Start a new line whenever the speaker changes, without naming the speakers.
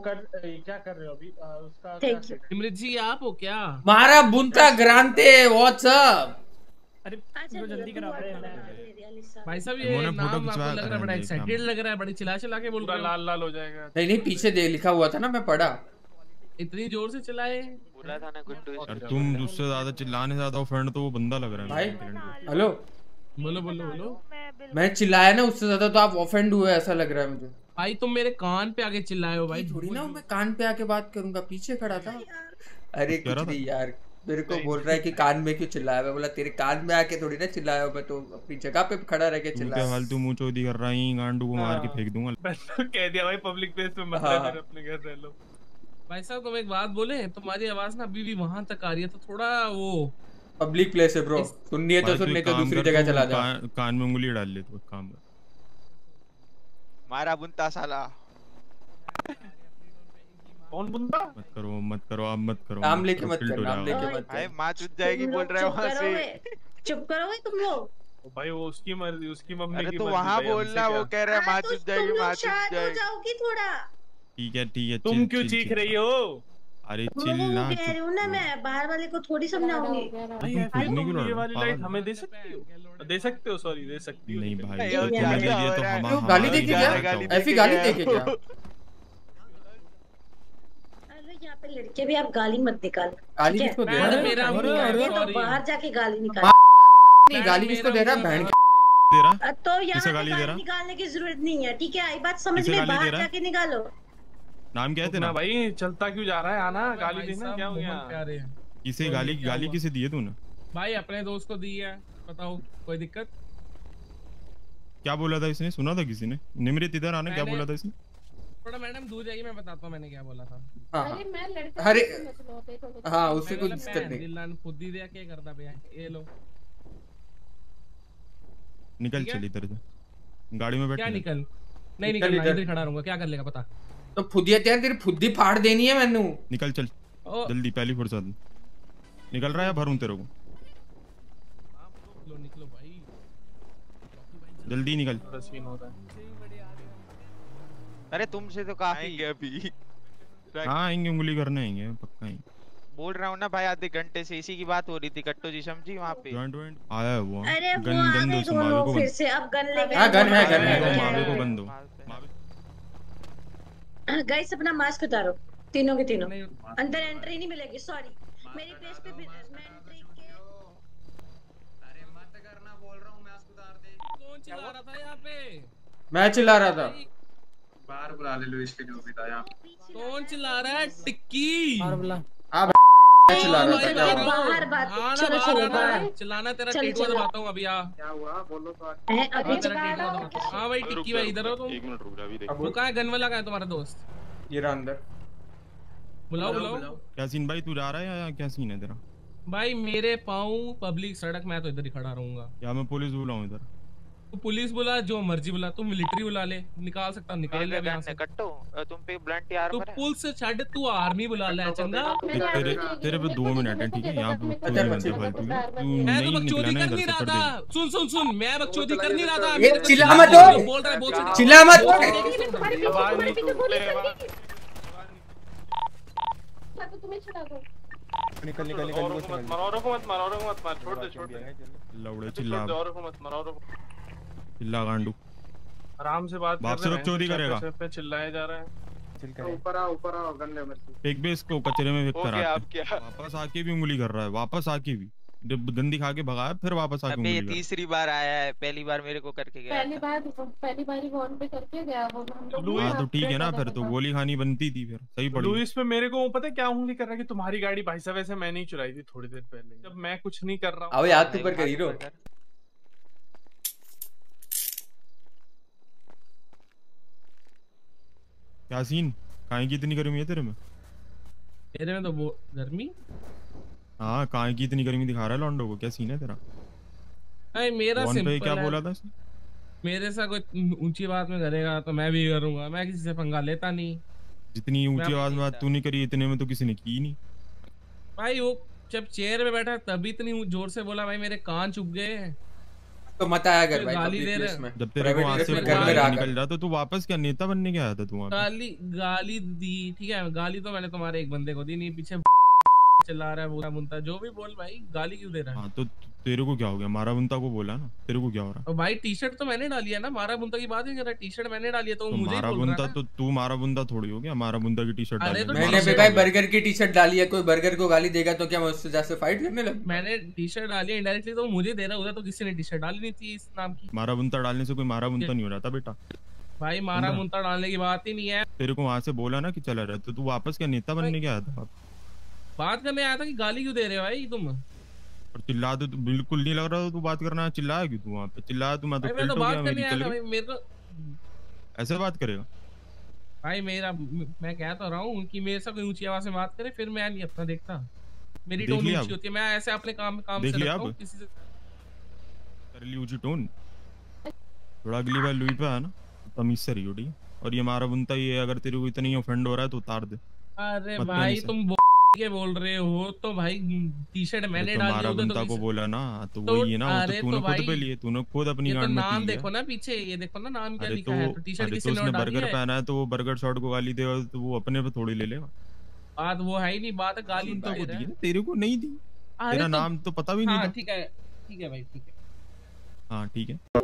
क्या कर रहे हो अभी? उसका
थैंक यू।
इमृत जी आप हो क्या?
मारा बुनता ग्रांते व्हाट्सअप।
अरे
अच्छा
जल्दी करा
भाई साहब ये नाम आपको लग रहा है बड़ा एक्साइटेड लग रहा है, बड़ी चिल्ला चिल्ला के बोल रहे हो।
लाल लाल हो जाएगा।
नहीं पीछे दे लिखा हुआ था ना, मैं पढ़ा।
इतनी जोर से चिल्लाए
बोला था ना गुड्डू।
यार तुम उससे ज्यादा चिल्लाने से ज्यादा ऑफेंड तो वो बंदा लग रहा है
भाई। हेलो
बोलो बोलो बोलो।
मैं चिल्लाया ना उससे ज्यादा तो आप ऑफेंड हुए ऐसा लग रहा है मुझे।
भाई तुम मेरे कान पे आके चिल्लाए हो भाई।
थोड़ी ना मैं कान पे आके बात करूंगा, पीछे खड़ा था। अरे कुछ नहीं यार, मेरे को बोल रहा है कि कान में क्यों चिल्लाया। मैं बोला तेरे कान में आके थोड़ी ना चिल्लाया, मैं तो अपनी जगह पे खड़ा रह के चिल्लाया।
क्या फालतू मुंह चोदी कर रहा है, गांडू को मार के फेंक दूंगा।
कह दिया भाई पब्लिक प्लेस पे मत रह, अपने घर रह लो।
भाई साहब तुम एक बात बोले, तुम्हारी आवाज ना अभी भी वहां तक आ रही है, तो थोड़ा वो
पब्लिक प्लेस है ब्रो, सुननी है तो सुनने तो दूसरी जगह चला जा।
कान में उंगली डाल ले तो काम कर।
मारा बुनता साला।
कौन बुनता?
मत करो आप मत करो।
नाम लेके मत कर, नाम लेके मत।
भाई मां चुद जाएगी बोल रहा है वहां से।
चुप करोगे तुम लोग?
भाई वो उसकी मर्जी, उसकी मम्मी की मर्जी।
तो वहां बोलना, वो कह रहा है मां चुद जाएगी, मां चुद
जाओगी थोड़ा।
ठीक है
तुम क्यों चीख रही हो?
अरे चिल ना,
कह रही हूं ना मैं, बाहर वाले को थोड़ी समझाऊंगी।
भाई ये वाली लाइट हमें दे सकती हो? दे सकते हो, सॉरी दे सकती हो।
नहीं भाई तो हम
गाली देके क्या? ऐसी गाली देके क्या?
अरे यहाँ पे लड़के भी आप गाली मत निकाल।
गाली किसको दे रहा है?
तो बाहर जाके गाली निकाल।
नहीं गाली किसको दे रहा है? बहन
दे रहा?
तो यहाँ पे
गाली
निकालने की जरूरत नहीं है, ठीक है? आई बात समझ में, बाहर जाके निकालो।
नाम क्या है तेरा?
भाई चलता क्यों जा रहा है? आना गाली देना क्या हो गया?
किसे गाली किसे दी है तूने?
भाई अपने दोस्त को दी है, बताओ कोई दिक्कत?
क्या बोला था इसने? सुना था किसी ने? निमृत इधर आना, क्या बोला था इसने?
थोड़ा मैडम दूर जाइए, मैं बताता हूँ मैंने क्या बोला था।
अरे मैं लड़का, अरे हाँ उससे कुछ दिक्कत नहीं।
दिलान खुद ही दिया, क्या करता भैया? ये लो
निकल चल इधर से, गाड़ी में बैठ।
क्या निकल? नहीं निकल, इधर खड़ा रहूंगा, क्या कर लेगा पता?
तो फुदिया तेरे तेरी फुद्दी फाड़ देनी है मैनू।
निकल चल जल्दी, पहली फुर्सत। निकल रहा है भरूं तेरे को?
निकलो भाई
जल्दी निकल।
अरे तुमसे तो काफी है अभी।
हाँ आएंगे, उंगली करने आएंगे पक्का ही।
बोल रहा हूँ ना भाई, आधे घंटे से इसी की बात हो रही थी। कट्टो जी समझी वहाँ पे
आया है वो।
अरे
गन दो सुमावे को,
फिर से अब गन लेके।
हाँ गन है, गन है।
मावे को गन दो।
गाइस अपना मास्क उतारो, तीनों के तीनों। अंदर एंट्री नहीं मिलेगी, सॉरी। मेरी प्लेस पे मैं एंट्री के।
अरे मत करना बोल रहा हूँ, मास्क उतार दे।
कौन चिल्ला रहा था यहाँ पे?
मैं चिल्ला रहा था।
बाहर बुला ले लो इसके, जो भी था यहाँ।
कौन चिल्ला रहा है? टिक्की बाहर बुला।
हाँ चिल्ला रहा था।
बाहर बात, चलो चलो बाहर।
चिल्लाना तेरा टीटू दबाता हूँ अभी। आ
क्या हुआ बोलो तो।
अभी
हाँ भाई टिक्की भाई इधर हो तुम।
एक मिनट रुक जा, अभी देख।
वो कहाँ है? गन वाला कहाँ है तुम्हारा दोस्त?
ये रहा अंदर।
बुलाओ बुलाओ।
क्या सीन भाई, तू जा रहा है या क्या सीन है तेरा?
भाई मेरे पाँव पब्लिक सड़क, मैं तो इधर ही खड़ा रहूंगा।
या मैं पुलिस बुलाऊं इधर?
तू पुलिस बुला, जो मर्जी बुला, तू मिलिट्री बुला ले, निकाल सकता निकाल ले यहाँ से।
कट्टो तुम पे ब्लंट यार।
तू पुलिस छड़, तू आर्मी बुला ले चंगा।
तेरे पे 2 मिनट है ठीक है? यहाँ पे
अच्छा,
मैं तो बकचोदी कर नहीं रहा था। सुन मैं बकचोदी कर नहीं रहा था।
ये चिल्ला मत,
बोल रहा है बोल,
चिल्ला मत।
निकल निकल निकल
मत मारो, छोड़ दे।
लौड़े चिल्ला गांडू।
आराम से बात
बाप से बकचोदी करेगा?
पे चिल्लाए जा रहा है।
ऊपर आओ गन ले मत।
फेंक बे इसको कचरे में, फेंक कर वापस आके भी उंगली कर रहा है, वापस आके भी गंदी खा के भगाया, फिर वापस आके उंगली।
ये तीसरी बार आया है, पहली बार मेरे को करके गया।
पहली बार फोन पे करके गया वो।
हाँ तो ठीक है ना, फिर तो गोली खानी बनती थी, फिर सही पड़ी।
लुइस पे मेरे को पता है क्या उंगली कर रहा है कि तुम्हारी गाड़ी भाई साहब ऐसे मैंने ही चुराई थी थोड़ी देर पहले, जब मैं कुछ नहीं कर रहा हूँ।
अब याद तू पर करी रो।
क्या सीन? काहे की इतनी गर्मी है तेरे में?
मेरे में तो वो गर्मी।
हाँ काहे की इतनी गर्मी दिखा रहा है लॉन्डो को? क्या सीन है तेरा?
नहीं मेरा सिंपल है।
क्या बोला था?
मेरे साथ कोई ऊंची बात में करेगा तो मैं भी करूंगा, मैं किसी से पंगा लेता नहीं।
जितनी ऊंची आवाज में बात तू नहीं करी, इतने में तो किसी ने की नहीं भाई।
वो जब चेयर में बैठा तभी इतनी जोर से बोला भाई, मेरे कान चुभ गए।
तो मत आया कर भाई
गाली
पब्लिक
दे
प्लेस
रहे
में।
जब तेरे को
प्राइवेट
वहां
प्लेस
से
में
बोल
घर में
रहा
रहा
निकल
कर।
जा तो तू वापस क्या नेता बनने क्या आया था तू वहाँ पे?
गाली दी, ठीक है, गाली तो मैंने तुम्हारे एक बंदे को दी नहीं, पीछे चिल्ला रहा है बोला मुंता, जो भी बोल भाई, गाली क्यों दे रहा है?
हाँ तो तेरे को क्या हो गया? मारा बुनता को बोला ना, तेरे को क्या हो रहा?
और भाई टी शर्ट तो मैंने डाली है ना, मारा बुंता की बात नहीं कर रहा, टी शर्ट मैंने डाली है तो
तो
मुझे ही
मारा
बोल रहा
बुनता
है ना।
तो तू मारा बुनता थोड़ी हो गया, मारा बुनता की टी शर्ट
अरे
डाली
तो
मैंने भी भाई बर्गर की टी शर्ट डाली है, कोई बर्गर को गाली देगा तो क्या मैं उससे जाके फाइट करने लगूं?
मैंने टी शर्ट डाली है इनडायरेक्टली, तो मुझे दे रहा होता तो किसी ने टी शर्ट डाली नहीं थी इस नाम की।
मारा बुनता डालने से कोई मारा बुनता नहीं हो रहा था बेटा।
भाई मारा मुंता डालने की बात ही नहीं है,
तेरे को वहां से बोला ना कि चला रहा, तो तू वापस क्या नेता बनने क्या आया था?
बात करने आया था कि गाली क्यों दे रहे हो भाई तुम?
और चिल्ला तो बिल्कुल नहीं लग रहा था तू बात करना, चिल्लाया क्यों तू वहाँ पे? चिल्लाया तू, मैं तो
भाई मैं
टिल्ट
तो
हो
बात
गया,
करने
मेरी
आया
चल
था
गई।
भाई, मेरे को
ऐसे बात करेगा?
भाई मैं कह तो रहा हूँ कि मेरे से कोई ऊंची आवाज में बात करे, फिर मैं नहीं अपना देखता, मेरी
देख
टोन
लिया
ऊंची
अब?
होती है, मैं ऐसे अपने काम
देख
से
लिया
रखता हूँ
अब?
किसी से।
कर ली ऊंची टोन, थोड़ा अगली बार लुई पे आना तमीज से रही हो, ठीक है? और ये मारा बुनता ये अगर तेरे को इतना ही ऑफेंड हो रहा है तो उतार दे।
अरे
मत
भाई
से।
तुम के बोल रहे हो तो भाई टी शर्ट मैंने
तो
डाली
मारा
होगी
बुनता
तो
को बोला ना, तो
तो
वही है ना, वो तो
अरे
तूने
तो
खुद
भाई
पे लिए, तूने खुद अपनी
ये तो
गांड में
नाम
पी लिया।
देखो ना पीछे, ये देखो ना नाम क्या
अरे
लिखा है, तो टी शर्ट
अरे
किसी
तो
ने
उसने
डाली
बर्गर
है।
पहना है तो वो बर्गर शॉट को गाली देगा तो वो अपने पे थोड़ी ले लेगा।
बात वो है ही नहीं, बात है गाली
बुनता को
दे रहा
दी
है।
ना, तेरे को नहीं दी,
अरे
तेरा
तो
नाम तो पता भी नहीं
हाँ
था।
ठीक है भाई, ठीक है।
हाँ ठीक है।